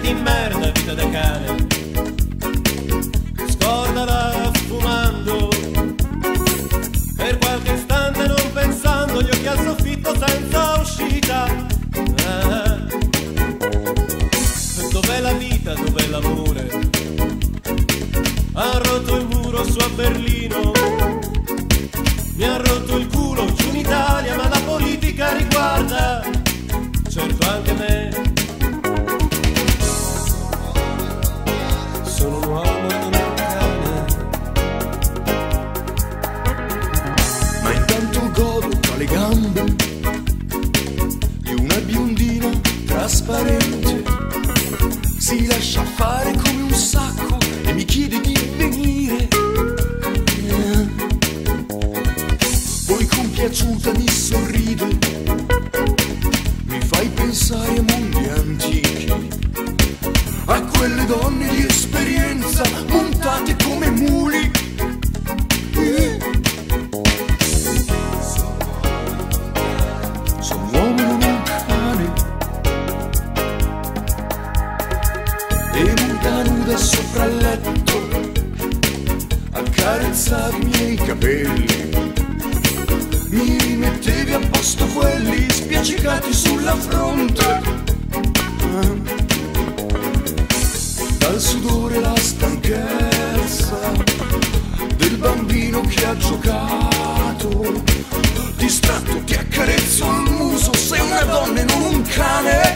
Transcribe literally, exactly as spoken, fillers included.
di merda, vita da cane. Scordala fumando, per qualche istante non pensando, gli occhi al soffitto senza uscita. Ah, dov'è la vita, dov'è l'amore? Ha rotto il muro su a Berlino, mi ha rotto il culo giù in Italia, ma la politica riguarda certo anche me. Sono un uomo e non un cane, ma intanto godo tra le gambe di una biondina trasparente. Si lascia fare come un sacco e mi chiede di venire. Poi compiaciuta mi sorride, mi fai pensare a mondi antichi, a quelle donne di esperienza montate come muli. Sono un uomo non un cane, e nuda nuda sopra il letto accarezzavi i miei capelli, mi rimettevi a posto quelli spiaccicati sulla fronte. Dal sudore la stanchezza del bambino che ha giocato, distratto ti accarezzo il muso, sei una donna e non un cane.